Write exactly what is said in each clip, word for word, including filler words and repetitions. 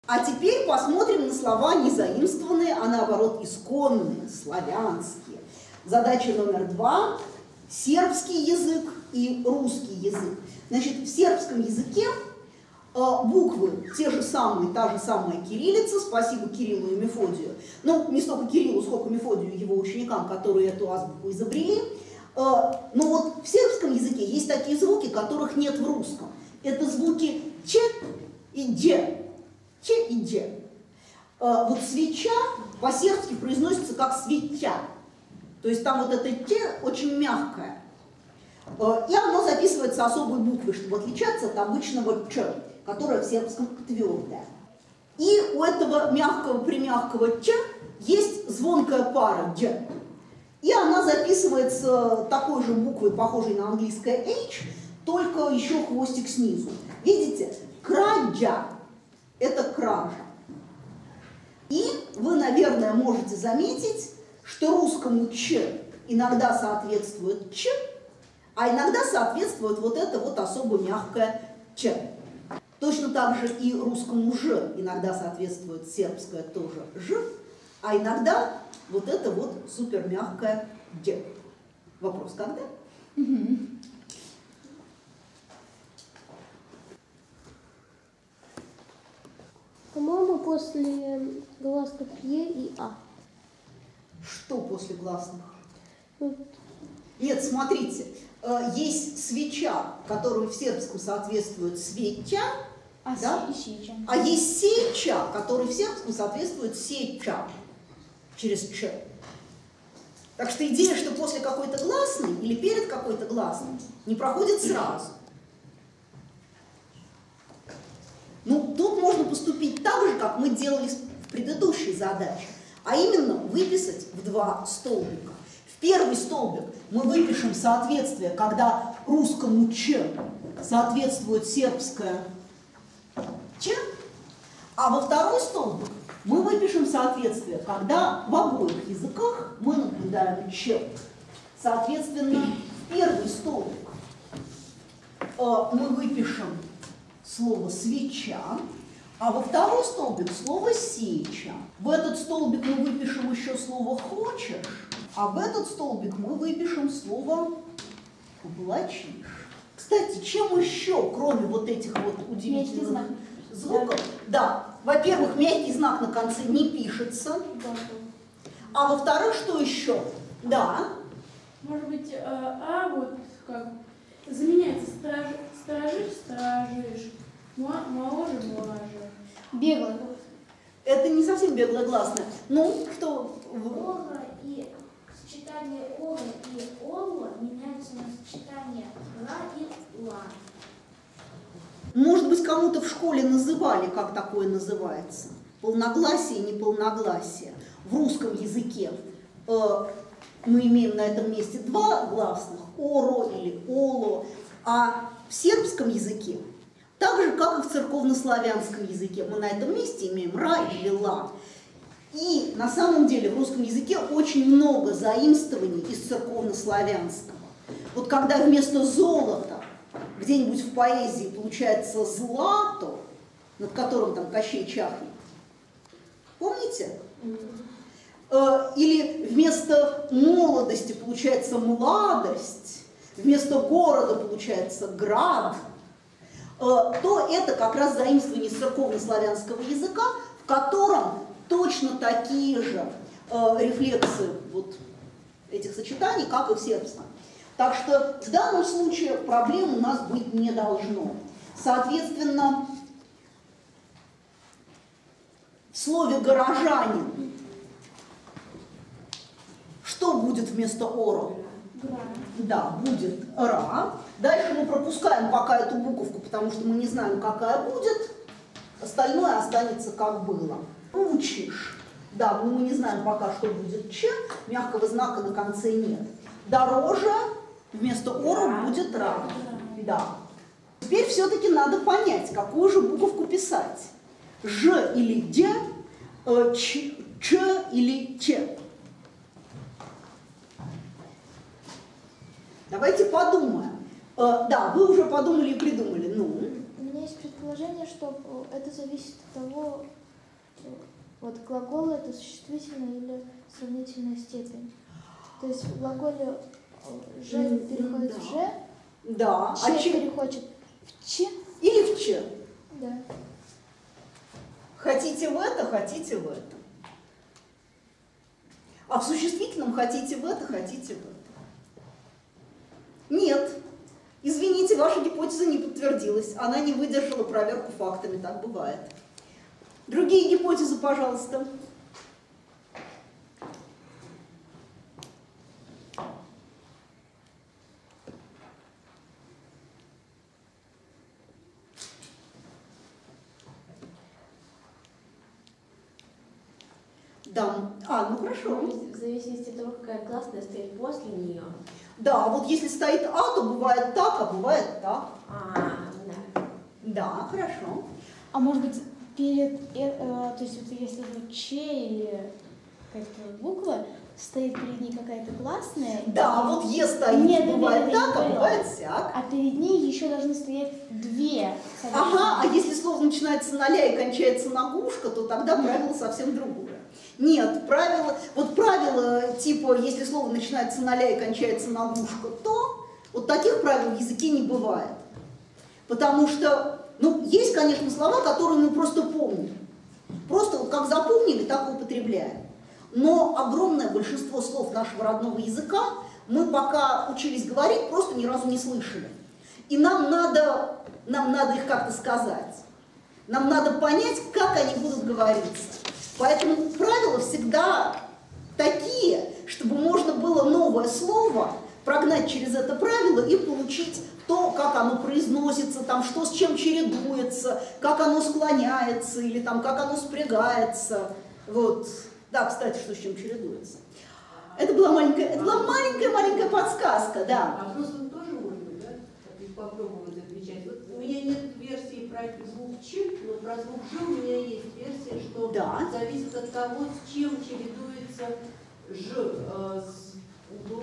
А теперь посмотрим на слова не заимствованные, а наоборот исконные, славянские. Задача номер два – сербский язык и русский язык. Значит, в сербском языке э, буквы те же самые, та же самая кириллица, спасибо Кириллу и Мефодию. Ну, не столько Кириллу, сколько Мефодию и его ученикам, которые эту азбуку изобрели. Э, но вот в сербском языке есть такие звуки, которых нет в русском. Это звуки ч и дж. Ч и дж. Э, вот свеча по-сербски произносится как свеча. То есть там вот это ч очень мягкое. И оно записывается особой буквой, чтобы отличаться от обычного ч, которое в сербском твердое. И у этого мягкого-примягкого ч есть звонкая пара дж. И она записывается такой же буквой, похожей на английское H, только еще хвостик снизу. Видите? Краджа – это кража. И вы, наверное, можете заметить, что русскому ч иногда соответствует ч, а иногда соответствует вот это вот особо мягкое ч. Точно так же и русскому ж иногда соответствует сербское тоже ж, а иногда вот это вот супер мягкое дж. Вопрос когда? Угу. По-моему, после гласных Е и А. Что после гласных? Вот. Нет, смотрите, есть свеча, которая в сербском соответствует свеча, А, да? сеча. А есть сеча, который в сербском соответствует сеча через ч. Так что идея, что после какой-то гласной или перед какой-то гласной не проходит сразу. Ну, тут можно поступить так же, как мы делали в предыдущей задаче, а именно выписать в два столбика. В первый столбик мы выпишем соответствие, когда русскому ч соответствует сербское ч, а во второй столбик мы выпишем соответствие, когда в обоих языках мы наблюдаем ч. Соответственно, в первый столбик э, мы выпишем слово свеча, а во второй столбик слово сеча. В этот столбик мы выпишем еще слово хочешь, а в этот столбик мы выпишем слово «облачишь». Кстати, чем еще, кроме вот этих вот удивительных звуков, да, во-первых, мягкий знак на конце не пишется, а во-вторых, что еще? Да. Может быть, а вот как заменяется страж, сторожишь, сторожишь, моложе, моложе. Бегло. Это не совсем беглогласное. Ну, что? Ора и сочетание ора и олла меняются на сочетание ла и ла. Может быть, кому-то в школе называли, как такое называется. Полногласие и неполногласие. В русском языке э, мы имеем на этом месте два гласных, оро или оло, а в сербском языке, так же, как и в церковнославянском языке, мы на этом месте имеем ра или ла. И на самом деле в русском языке очень много заимствований из церковнославянского. Вот когда вместо золота где-нибудь в поэзии получается злато, над которым там Кощей чахнет, помните? Или вместо молодости получается младость, вместо города получается град, то это как раз заимствование церковнославянского языка, в котором точно такие же рефлексы вот этих сочетаний, как и в сербском. Так что в данном случае проблем у нас быть не должно. Соответственно, в слове «горожанин» что будет вместо «оро»? Гра. Да, будет «ра». Дальше мы пропускаем пока эту буковку, потому что мы не знаем, какая будет. Остальное останется как было. Учишь. Да, но мы не знаем пока, что будет «ч», мягкого знака на конце нет. Дороже вместо «оро» будет «ра». Да. Теперь все-таки надо понять, какую же буковку писать. «Ж» или «д», «ч», «ч» или «ч». Давайте подумаем. Да, вы уже подумали и придумали. Ну? У меня есть предположение, что это зависит от того, Вот глагол это существительное или сравнительная степень. То есть в глаголе «ж» переходит да. в «ж», Да. «ч» А че? переходит в «ч». Или в че? Да. Хотите в это, хотите в это. А в существительном хотите в это, хотите в это. Нет. Извините, ваша гипотеза не подтвердилась. Она не выдержала проверку фактами, так бывает. Другие гипотезы, пожалуйста. Да. А, ну хорошо. В зависимости от того, какая классная стоит после нее. Да, вот если стоит А, то бывает так, а бывает так. А, да. Да, хорошо. А может быть, перед, э, э, то есть вот если вот «ч» или какая-то буква, стоит перед ней какая-то классная. Да, вот Е стоит, Нет, нет, бывает нет, я так, не а поняла. бывает сяк. А перед ней еще должны стоять две. Ага, а если слово начинается на ля и кончается на гушка, то тогда правило совсем другое. Нет, правило, вот правило типа, если слово начинается на ля и кончается на гушка, то вот таких правил в языке не бывает. Потому что, ну, есть, конечно, слова, которые мы просто помним. Просто вот как запомнили, так и употребляем. Но огромное большинство слов нашего родного языка мы пока учились говорить, просто ни разу не слышали. И нам надо, нам надо их как-то сказать. Нам надо понять, как они будут говориться. Поэтому правила всегда такие, чтобы можно было новое слово прогнать через это правило и получить то, как оно произносится, там, что с чем чередуется, как оно склоняется или там, как оно спрягается. Вот. Да, кстати, что с чем чередуется. Это была маленькая, это была маленькая-маленькая подсказка, да. А просто он тоже может быть, да? Попробовать отвечать. Вот у меня нет версии про звук Ч, но про звук Ж у меня есть версия, что Да. зависит от того, с чем чередуется Ж, э, с, ну,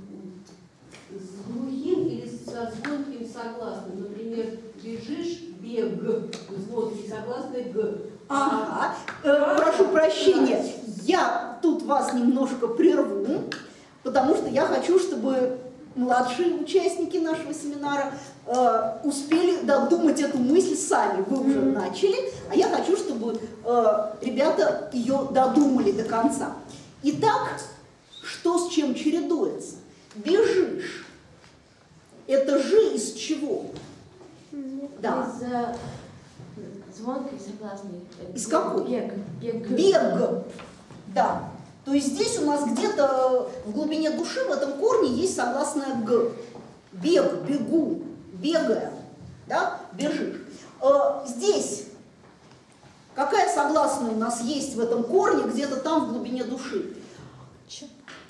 с глухим или со звонким согласным. Например, бежишь, бег, звонкий согласный Г. Ага, э, прошу прощения, я тут вас немножко прерву, потому что я хочу, чтобы младшие участники нашего семинара э, успели додумать эту мысль сами. Вы уже начали, а я хочу, чтобы э, ребята ее додумали до конца. Итак, что с чем чередуется? Бежишь. Это же из чего? Да. Из э, звонкой согласной. Из какой? Бег. Бег. Бег. Да. То есть здесь у нас где-то в глубине души в этом корне есть согласное «г». Бег, бегу, бегаем, да, бежишь. Э, здесь какая согласная у нас есть в этом корне, где-то там в глубине души? Ч.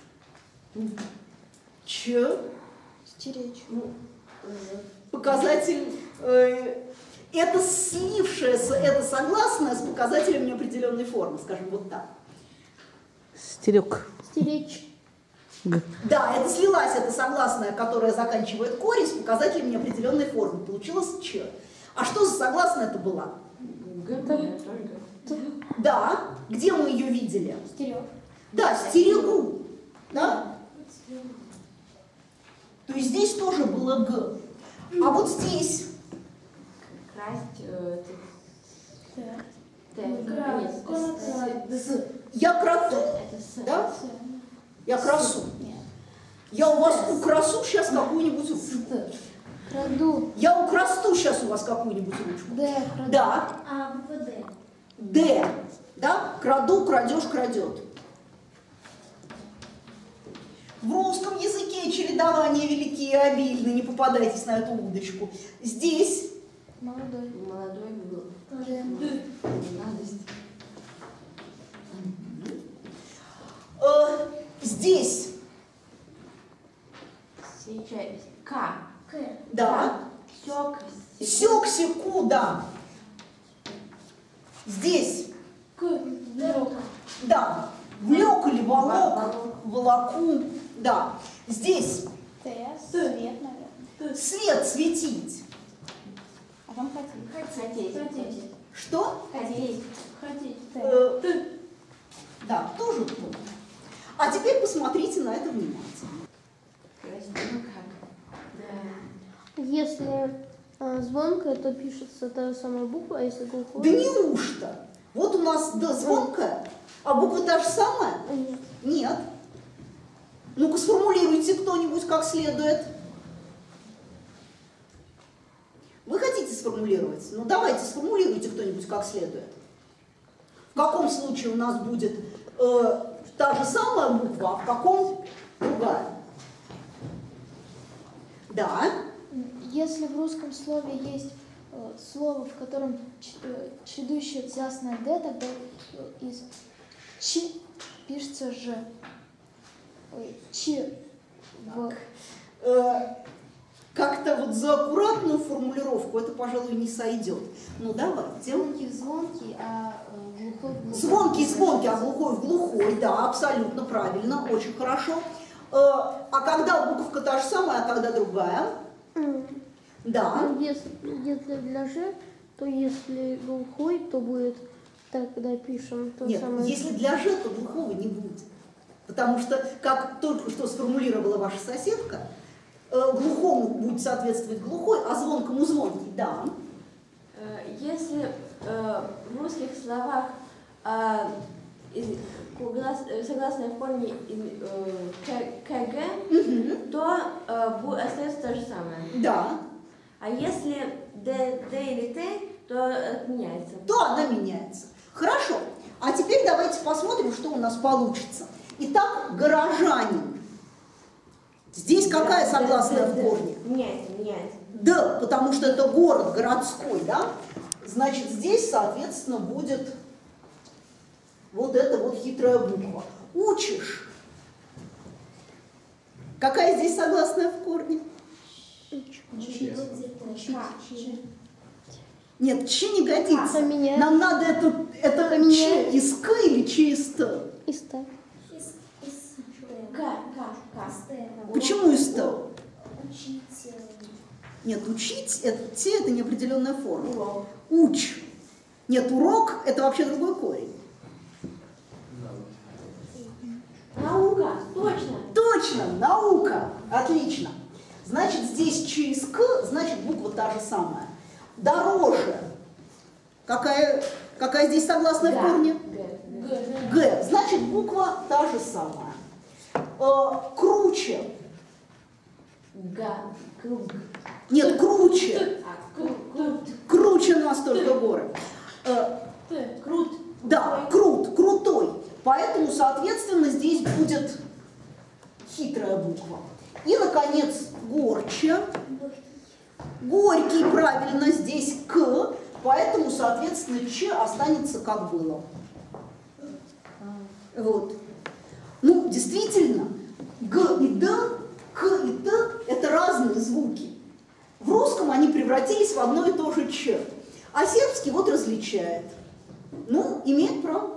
Ч. Стеречь. Ну, показатель, э, это слившееся, это согласное с показателем неопределенной формы, скажем вот так. Стерег. Стеречь. Г. Да, это слилась, это согласная, которая заканчивает корень с показателем неопределенной формы. Получилось Ч. А что за согласная это была? Г. Тоже Г. Да. Где мы ее видели? Стерег. Да, стерегу. Да? То есть здесь тоже было Г. А вот здесь Красть. э, Т. Т. Кра- Нет, с- с- я крату, Это с. да? С. Я красу. Нет. Я у вас украсу сейчас какую-нибудь ручку. Краду. Я украсту сейчас у вас какую-нибудь ручку. Д. Краду. Да. А, ВВД. Д. Да? Краду, крадешь, крадет. В русском языке чередования великие и обильны, не попадайтесь на эту удочку. Здесь Молодой. Молодой был. Д. Радость. э, здесь, Сейчас. К. К. да, Сёк. сёк, секу, да. Здесь, К. Лёг. да, влек или волок, волоку, да. Здесь Т. Свет, наверное. свет, светить. А там хотим. Хотеть. Хотеть. Что? Ходить. Ходить. Э, Т. да, тоже то. А теперь посмотрите на это внимательно. Красиво как. Да. Если э, звонкое, то пишется та же самая буква, а если глухое... Да неужто? Вот у нас «д» звонкая, а буква та же самая? Нет. Нет. Ну-ка сформулируйте кто-нибудь как следует. Вы хотите сформулировать? Ну давайте сформулируйте кто-нибудь как следует. В каком случае у нас будет э, та же самая буква, а в каком другая? Да. Если в русском слове есть э, слово, в котором ч- э, чередующее гласное «д», тогда э, из «ч» пишется «ж». Ой, «ч» в... Э, как-то вот за аккуратную формулировку это, пожалуй, не сойдет. Ну давайте. Звонкий в звонкий, а э, глухой в глухой. Звонкий звонкий, а глухой в глухой, да, абсолютно правильно, очень хорошо. Э, а когда буковка та же самая, а когда другая? М. Да. Ну, Если, если для «ж», то если глухой, то будет, тогда пишем то Нет, самое. если для «ж», то глухого не будет. Потому что, как только что сформулировала ваша соседка, э, глухому будет соответствовать глухой, а звонкому звонкий, да. Э, Если э, в русских словах э, из- глас- э, согласная в форме из- э, к- КГ, Мгм. то э, бу- остается то же самое. Да, А если Д, Д или Т, то отменяется. то она меняется. Хорошо. А теперь давайте посмотрим, что у нас получится. Итак, горожанин. Здесь какая Да, согласная да, в да. корне? Меняется, меняется. Да, потому что это город городской, да? Значит, здесь, соответственно, будет вот эта вот хитрая буква. Учишь. Какая здесь согласная в корне? Нет, ч не годится. Поменяем. Нам надо эту, это ч Поменяем. из к или ч из т. И ставь. К, К, К. Почему из т? Учить. Нет, учить, это, те это неопределенная форма. Урок. Уч. Нет, урок это вообще другой корень. Наука, точно. Точно, наука. Отлично. Значит, здесь ч из к, значит, буква та же самая. Дороже. Какая, какая здесь согласная в Г, корне? Г. Г. Значит, буква та же самая. Э, круче. Г. Круг. Нет, круче. А, крут. Крут. Круче нас только горы. Э, Крут. да, крут, крутой. Поэтому, соответственно, здесь будет хитрая буква. И, наконец, горче. Горький, правильно, здесь к, поэтому, соответственно, ч останется как было. Вот. Ну, действительно, г и д, к и т – это разные звуки. В русском они превратились в одно и то же ч, а сербский вот различает. Ну, имеет право.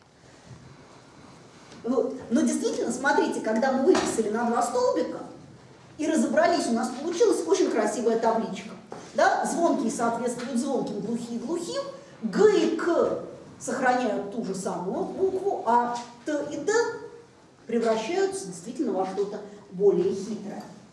Вот. Но действительно, смотрите, когда мы выписали на два столбика и разобрались, у нас получилась очень красивая табличка. Да? Звонкие соответствуют звонким, глухие глухим, г и к сохраняют ту же самую букву, а т и д превращаются действительно во что-то более хитрое.